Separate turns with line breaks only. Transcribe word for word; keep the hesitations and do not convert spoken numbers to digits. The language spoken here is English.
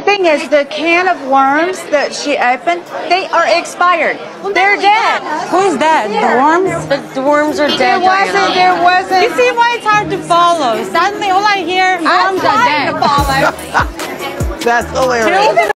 thing is, the can of worms that she opened, they are expired. They're dead.
Who's dead? The worms?
The, the worms are dead.
There wasn't. There wasn't.
You see why it's hard to follow? Suddenly, all I hear,
I'm
worms are
trying
dead.
to follow.
That's hilarious.